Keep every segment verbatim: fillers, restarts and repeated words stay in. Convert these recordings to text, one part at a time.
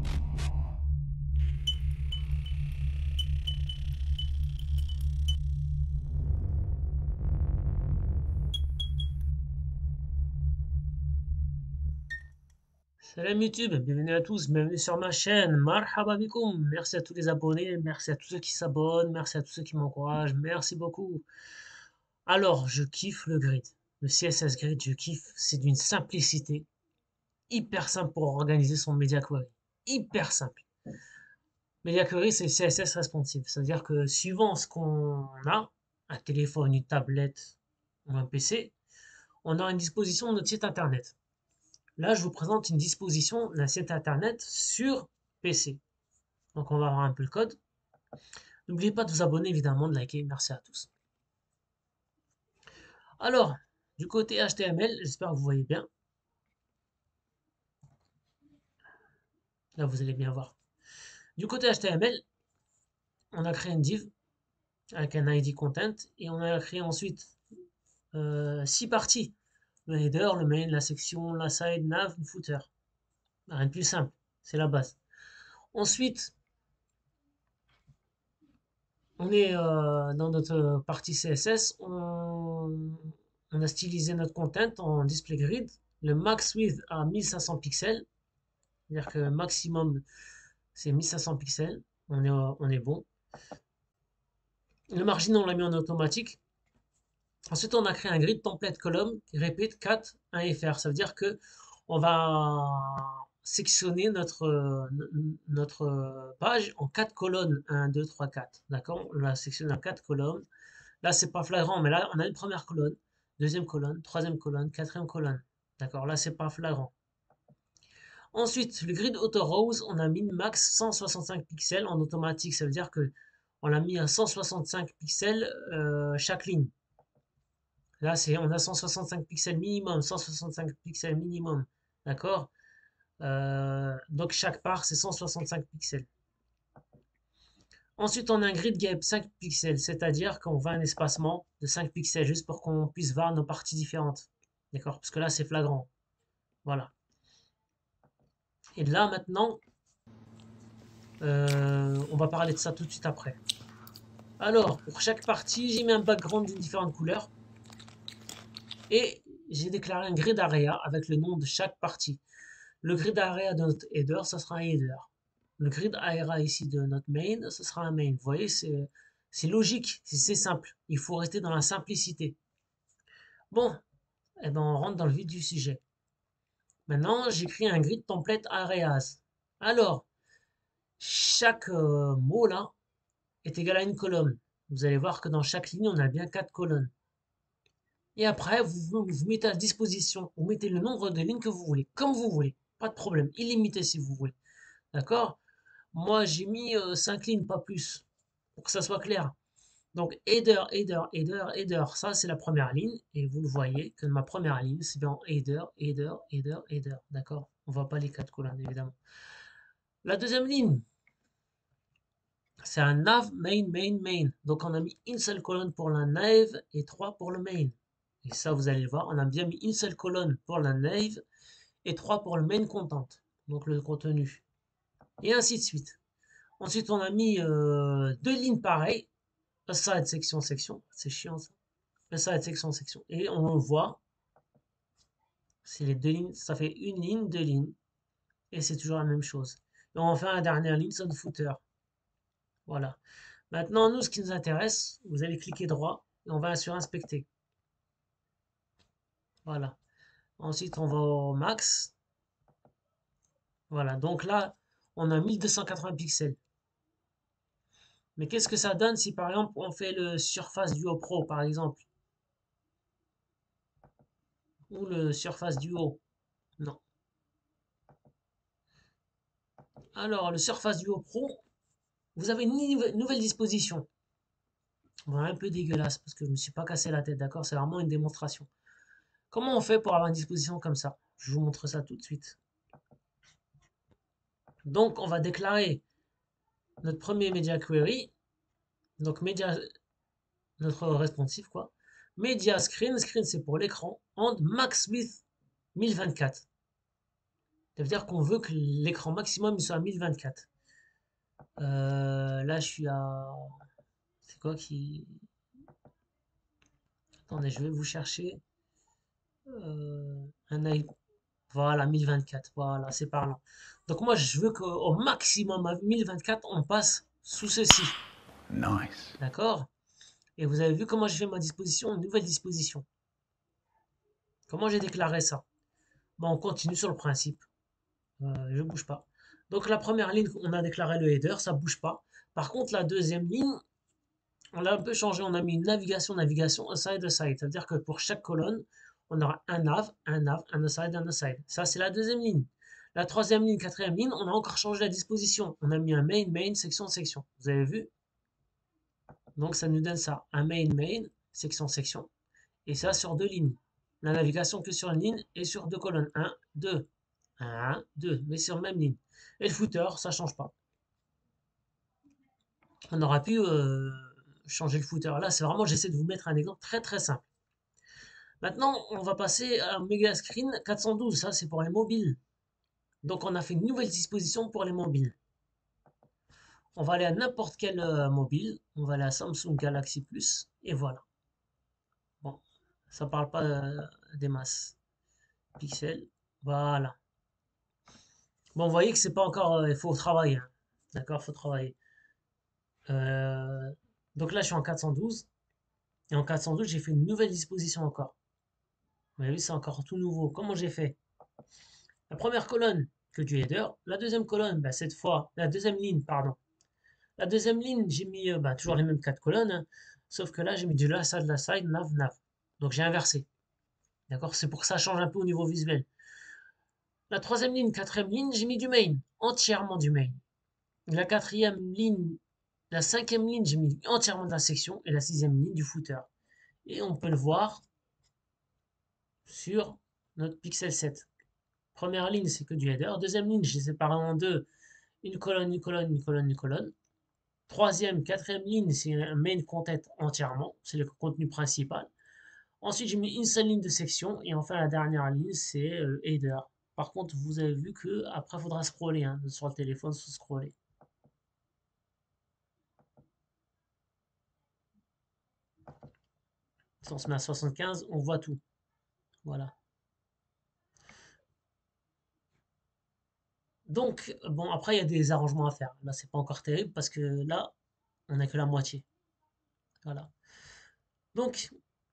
Salam YouTube, bienvenue à tous, bienvenue sur ma chaîne, marhaba bikoum. Merci à tous les abonnés, merci à tous ceux qui s'abonnent, merci à tous ceux qui m'encouragent, merci beaucoup. Alors, je kiffe le grid, le C S S Grid, je kiffe, c'est d'une simplicité, hyper simple pour organiser son media query, hyper simple. Media query, c'est C S S responsive, c'est-à-dire que suivant ce qu'on a, un téléphone, une tablette ou un P C, on a une disposition de notre site internet. Là, je vous présente une disposition d'un site internet sur P C. Donc, on va voir un peu le code. N'oubliez pas de vous abonner, évidemment, de liker. Merci à tous. Alors, du côté H T M L, j'espère que vous voyez bien. Là, vous allez bien voir. Du côté H T M L, on a créé une div avec un I D content et on a créé ensuite euh, six parties. Le header, le main, la section, la side, nav, le footer. Rien de plus simple, c'est la base. Ensuite, on est euh, dans notre partie C S S, on, on a stylisé notre content en display grid. Le max width à mille cinq cents pixels, c'est-à-dire que maximum c'est mille cinq cents pixels, on est, on est bon. Le margin on l'a mis en automatique. Ensuite on a créé un grid template column qui répète quatre un F R, ça veut dire que on va sectionner notre, notre page en quatre colonnes, un, deux, trois, quatre. D'accord? On la sectionne en quatre colonnes. Là, c'est pas flagrant, mais là, on a une première colonne, deuxième colonne, troisième colonne, quatrième colonne. D'accord? Là, c'est pas flagrant. Ensuite, le grid auto rows, on a mis max cent soixante-cinq pixels en automatique. Ça veut dire que on l'a mis à cent soixante-cinq pixels euh, chaque ligne. Là, c'est on a cent soixante-cinq pixels minimum, cent soixante-cinq pixels minimum. D'accord? Euh, donc chaque part, c'est cent soixante-cinq pixels. Ensuite, on a un grid gap cinq pixels, c'est-à-dire qu'on va un espacement de cinq pixels juste pour qu'on puisse voir nos parties différentes. D'accord? Parce que là, c'est flagrant. Voilà. Et là, maintenant, euh, on va parler de ça tout de suite après. Alors, pour chaque partie, j'ai mis un background d'une différente couleur. Et j'ai déclaré un grid area avec le nom de chaque partie. Le grid area de notre header, ça sera un header. Le grid area ici de notre main, ce sera un main. Vous voyez, c'est logique, c'est simple. Il faut rester dans la simplicité. Bon, eh ben on rentre dans le vif du sujet. Maintenant, j'écris un grid template areas. Alors, chaque euh, mot là est égal à une colonne. Vous allez voir que dans chaque ligne, on a bien quatre colonnes. Et après, vous, vous mettez à disposition, vous mettez le nombre de lignes que vous voulez, comme vous voulez. Pas de problème, illimité si vous voulez. D'accord? Moi, j'ai mis euh, cinq lignes, pas plus, pour que ça soit clair. Donc, header, header, header, header, ça c'est la première ligne. Et vous le voyez que ma première ligne, c'est bien header, header, header, header. D'accord? On ne voit pas les quatre colonnes, évidemment. La deuxième ligne, c'est un nav, main, main, main. Donc, on a mis une seule colonne pour la nav et trois pour le main. Et ça, vous allez le voir, on a bien mis une seule colonne pour la nav et trois pour le main content, donc le contenu. Et ainsi de suite. Ensuite, on a mis euh, deux lignes pareilles, aside, section, section. C'est chiant ça. Aside, section, section. Et on voit, c'est les deux lignes, ça fait une ligne, deux lignes. Et c'est toujours la même chose. Et on fait la dernière ligne, c'est le footer. Voilà. Maintenant, nous, ce qui nous intéresse, vous allez cliquer droit et on va sur inspecter. Voilà. Ensuite, on va au max. Voilà. Donc là, on a mille deux cent quatre-vingts pixels. Mais qu'est-ce que ça donne si par exemple on fait le Surface Duo Pro par exemple? Ou le Surface Duo? Non. Alors, le Surface Duo Pro, vous avez une nouvelle disposition. Bon, un peu dégueulasse parce que je ne me suis pas cassé la tête, d'accord? C'est vraiment une démonstration. Comment on fait pour avoir une disposition comme ça? Je vous montre ça tout de suite. Donc, on va déclarer notre premier media query. Donc, media, notre responsive, quoi. Media screen, screen c'est pour l'écran, and max width mille vingt-quatre. Ça veut dire qu'on veut que l'écran maximum soit à mille vingt-quatre. Euh, là, je suis à... C'est quoi qui... Attendez, je vais vous chercher euh, un i- Voilà, mille vingt-quatre. Voilà, c'est parlant. Donc moi, je veux qu'au maximum à mille vingt-quatre, on passe sous ceci. Nice. D'accord? Et vous avez vu comment j'ai fait ma disposition, une nouvelle disposition. Comment j'ai déclaré ça? Bon, on continue sur le principe. Euh, je bouge pas. Donc la première ligne, on a déclaré le header, ça bouge pas. Par contre, la deuxième ligne, on l'a un peu changé. On a mis une navigation, navigation, aside, aside. C'est-à-dire que pour chaque colonne, on aura un nav, un nav, un aside, un aside. Ça, c'est la deuxième ligne. La troisième ligne, quatrième ligne, on a encore changé la disposition. On a mis un main, main, section, section. Vous avez vu? Donc ça nous donne ça. Un main, main, section, section. Et ça sur deux lignes. La navigation que sur une ligne et sur deux colonnes. un, deux. un, deux. Mais sur la même ligne. Et le footer, ça change pas. On aura pu euh, changer le footer. Là, c'est vraiment, j'essaie de vous mettre un exemple très très simple. Maintenant, on va passer à Megascreen quatre cent douze. Ça, c'est pour les mobiles. Donc, on a fait une nouvelle disposition pour les mobiles. On va aller à n'importe quel euh, mobile. On va aller à Samsung Galaxy Plus. Et voilà. Bon, ça parle pas euh, des masses. Pixels. Voilà. Bon, vous voyez que c'est pas encore. euh, Il faut travailler. Hein. D'accord, il faut travailler. Euh, donc là, je suis en quatre cent douze. Et en quatre cent douze, j'ai fait une nouvelle disposition encore. Vous avez vu, c'est encore tout nouveau. Comment j'ai fait? La première colonne, que du header. La deuxième colonne, bah, cette fois, la deuxième ligne, pardon. La deuxième ligne, j'ai mis euh, bah, toujours les mêmes quatre colonnes. Hein, sauf que là, j'ai mis du la side, la side, nav, nav. Donc j'ai inversé. D'accord? C'est pour que ça change un peu au niveau visuel. La troisième ligne, quatrième ligne, j'ai mis du main. Entièrement du main. La quatrième ligne, la cinquième ligne, j'ai mis entièrement de la section. Et la sixième ligne, du footer. Et on peut le voir sur notre Pixel sept. Première ligne, c'est que du header. Deuxième ligne, j'ai séparé en deux. Une colonne, une colonne, une colonne, une colonne. Troisième, quatrième ligne, c'est un main content entièrement. C'est le contenu principal. Ensuite, j'ai mis une seule ligne de section. Et enfin, la dernière ligne, c'est euh, header. Par contre, vous avez vu que après, il faudra scroller. Hein, sur le téléphone, il faut scroller. Si on se met à soixante-quinze, on voit tout. Voilà. Donc, bon, après, il y a des arrangements à faire. Là, c'est pas encore terrible parce que là, on n'a que la moitié. Voilà. Donc,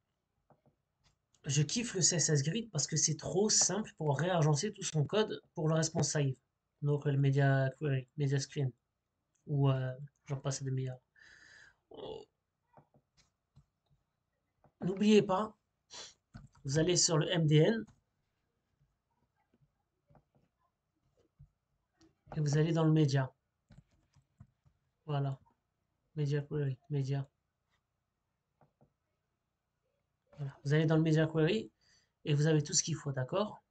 je kiffe le C S S Grid parce que c'est trop simple pour réagencer tout son code pour le responsive. Donc, le Media Query, Media Screen. Ou euh, j'en passe des meilleurs. Oh, n'oubliez pas, vous allez sur le M D N et vous allez dans le média. Voilà. Media Query, Media. Voilà. Vous allez dans le Media Query et vous avez tout ce qu'il faut, d'accord?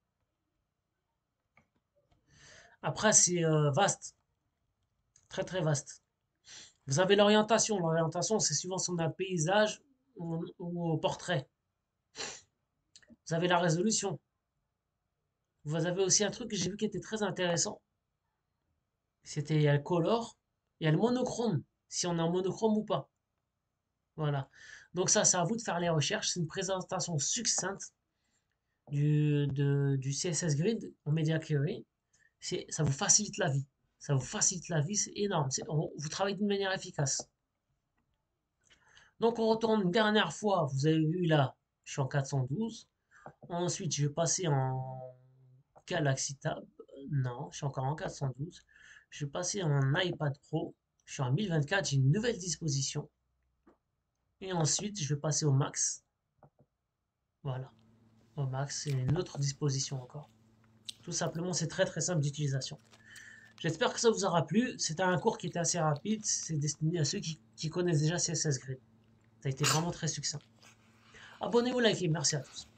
Après, c'est euh, vaste, très très vaste. Vous avez l'orientation. L'orientation, c'est suivant si on a paysage ou, ou portrait. Vous avez la résolution. Vous avez aussi un truc que j'ai vu qui était très intéressant. C'était il y a le color, il y a le monochrome, si on est en monochrome ou pas. Voilà. Donc ça, c'est à vous de faire les recherches. C'est une présentation succincte du, de- du C S S Grid en Media Query. C'est, ça vous facilite la vie. Ça vous facilite la vie, c'est énorme. C'est- on- vous travaillez d'une manière efficace. Donc on retourne une dernière fois. Vous avez vu là, je suis en quatre cent douze. Ensuite, je vais passer en Galaxy Tab. Non, je suis encore en quatre cent douze. Je vais passer en iPad Pro. Je suis en mille vingt-quatre, j'ai une nouvelle disposition. Et ensuite, je vais passer au max. Voilà. Au max, c'est une autre disposition encore. Tout simplement, c'est très très simple d'utilisation. J'espère que ça vous aura plu. C'était un cours qui était assez rapide. C'est destiné à ceux qui, qui connaissent déjà C S S Grid. Ça a été vraiment très succinct. Abonnez-vous, likez. Merci à tous.